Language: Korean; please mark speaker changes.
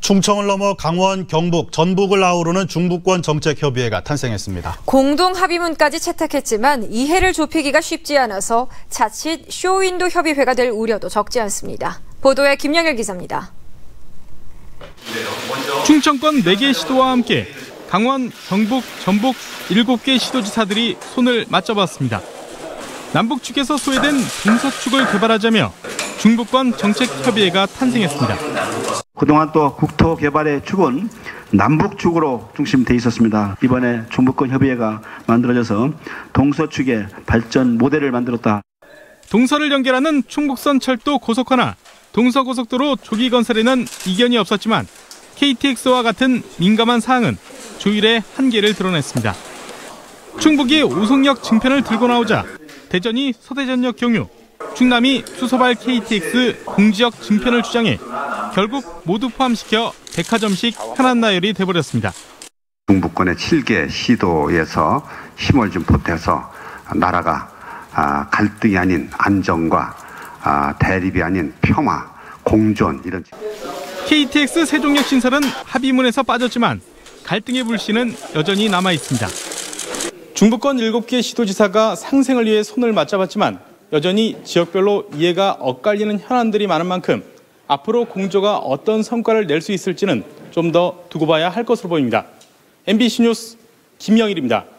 Speaker 1: 충청을 넘어 강원, 경북, 전북을 아우르는 중부권 정책협의회가 탄생했습니다.
Speaker 2: 공동 합의문까지 채택했지만 이해를 좁히기가 쉽지 않아서 자칫 쇼윈도 협의회가 될 우려도 적지 않습니다. 보도에 김영일 기자입니다.
Speaker 3: 충청권 4개 시도와 함께 강원, 경북, 전북 7개 시도지사들이 손을 맞잡았습니다. 남북 축에서 소외된 동서축을 개발하자며 중부권 정책협의회가 탄생했습니다.
Speaker 4: 그동안 또 국토 개발의 축은 남북축으로 중심돼 있었습니다. 이번에 중부권 협의회가 만들어져서 동서축의 발전 모델을 만들었다.
Speaker 3: 동서를 연결하는 충북선 철도 고속화나 동서고속도로 조기 건설에는 이견이 없었지만 KTX와 같은 민감한 사항은 조율의 한계를 드러냈습니다. 충북이 오송역 증편을 들고 나오자 대전이 서대전역 경유, 충남이 수서발 KTX 공지역 증편을 주장해 결국 모두 포함시켜 백화점식 현안 나열이 돼버렸습니다.
Speaker 5: 중부권의 7개 시도에서 힘을 좀 보태서 나라가 갈등이 아닌 안정과 대립이 아닌 평화, 공존 이런.
Speaker 3: KTX 세종역 신설은 합의문에서 빠졌지만 갈등의 불씨는 여전히 남아 있습니다. 중부권 7개 시도지사가 상생을 위해 손을 맞잡았지만 여전히 지역별로 이해가 엇갈리는 현안들이 많은 만큼 앞으로 공조가 어떤 성과를 낼 수 있을지는 좀 더 두고 봐야 할 것으로 보입니다. MBC 뉴스 김영일입니다.